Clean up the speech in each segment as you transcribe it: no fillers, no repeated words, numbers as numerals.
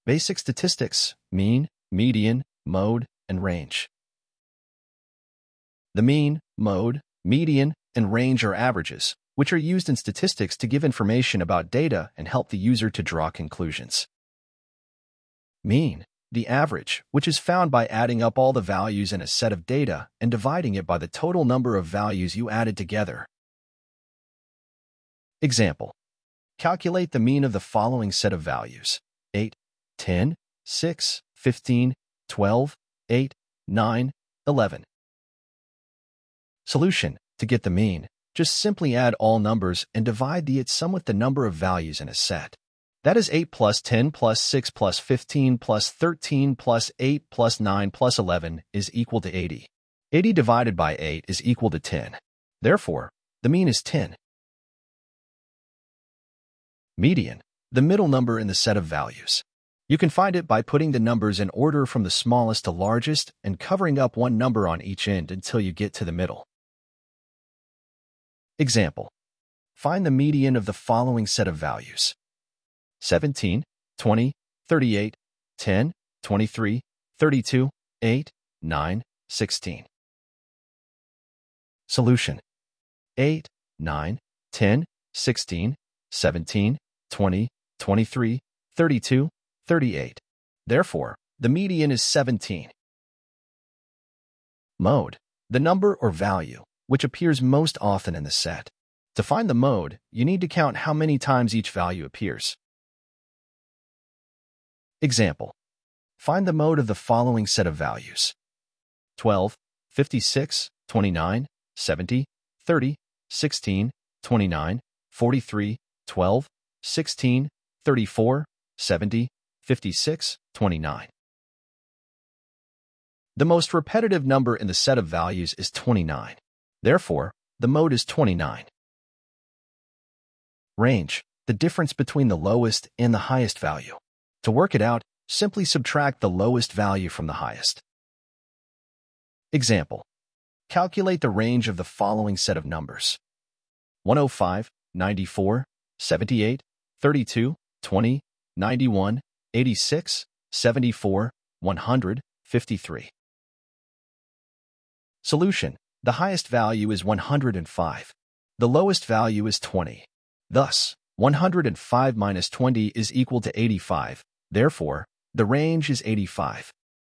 Basic statistics: mean, median, mode, and range. The mean, mode, median, and range are averages, which are used in statistics to give information about data and help the user to draw conclusions. Mean, the average, which is found by adding up all the values in a set of data and dividing it by the total number of values you added together. Example: calculate the mean of the following set of values: 8, 10, 6, 15, 12, 8, 9, 11. Solution: to get the mean, just simply add all numbers and divide the sum with the number of values in a set. That is 8 plus 10 plus 6 plus 15 plus 13 plus 8 plus 9 plus 11 is equal to 80. 80 divided by 8 is equal to 10. Therefore, the mean is 10. Median, the middle number in the set of values. You can find it by putting the numbers in order from the smallest to largest and covering up one number on each end until you get to the middle. Example: find the median of the following set of values: 17, 20, 38, 10, 23, 32, 8, 9, 16. Solution: 8, 9, 10, 16, 17, 20, 23, 32, 38. Therefore, the median is 17. Mode, the number or value, which appears most often in the set. To find the mode, you need to count how many times each value appears. Example: find the mode of the following set of values: 12, 56, 29, 70, 30, 16, 29, 43, 12, 16, 34, 70, 56, 29. The most repetitive number in the set of values is 29. Therefore, the mode is 29. Range, the difference between the lowest and the highest value. To work it out, simply subtract the lowest value from the highest. Example: calculate the range of the following set of numbers: 105, 94, 78, 32, 20, 91, 86, 74, 100, 53. Solution: the highest value is 105. The lowest value is 20. Thus, 105 minus 20 is equal to 85. Therefore, the range is 85.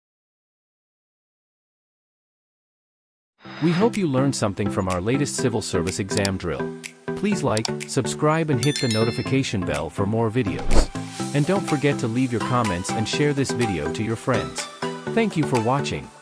We hope you learned something from our latest civil service exam drill. Please like, subscribe and hit the notification bell for more videos. And don't forget to leave your comments and share this video to your friends. Thank you for watching.